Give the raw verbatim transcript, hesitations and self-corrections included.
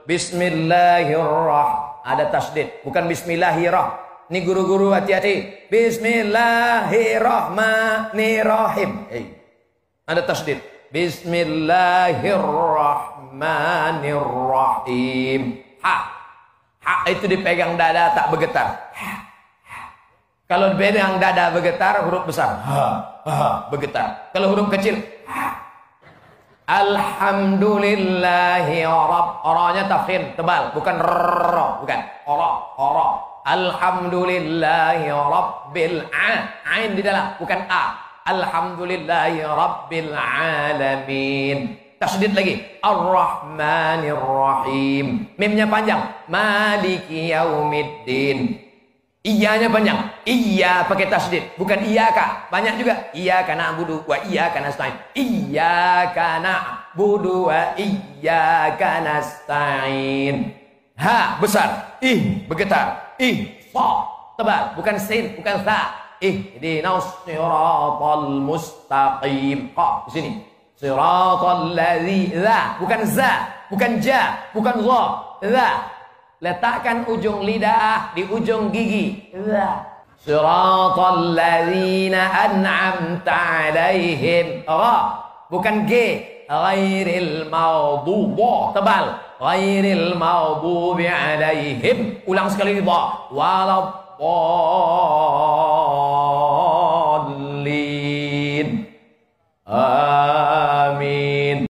Bismillahirrahmanirrahim. Ada tasdid, bukan bismillahirrahmanirrahim. Ini guru-guru hati-hati. Bismillahirrahmanirrahim. Hey. Ada tasdid. Bismillahirrahmanirrahim. Ha. Ha itu dipegang dada tak bergetar. Ha. Kalau dipegang dada bergetar, huruf besar. Ha. Ha. Bergetar. Kalau huruf kecil. Ha. Alhamdulillahi Rabb. Oranya tafkhim, tebal, bukan rrrr, bukan. Ora, ora. Alhamdulillahi Rabbil a. Ain di dalam, bukan a. Alhamdulillahi Rabbil alamin. Tasdid lagi. Ar-Rahmanir-Rahim. Mimnya panjang. Maliki yaumiddin. Iyanya panjang. Iya pakai tasdid, bukan iyaka. Banyak juga. Iyyaka na'budu wa iyyaka nasta'in. Iyyaka na'budu wa iyyaka nasta'in. Ha besar. Ih bergetar. Ih fa tebal, bukan sin, bukan sa. Ihdinas siratal mustaqim. Qa di sini. Siratal ladzi, bukan za, bukan ja, bukan za. Za. Letakkan ujung lidah di ujung gigi. Siratal ladzina an'amta alaihim. Ra, bukan g. Ghairil maghdubi, tebal. Ghairil maghdubi alaihim. Ulang sekali dha. Walad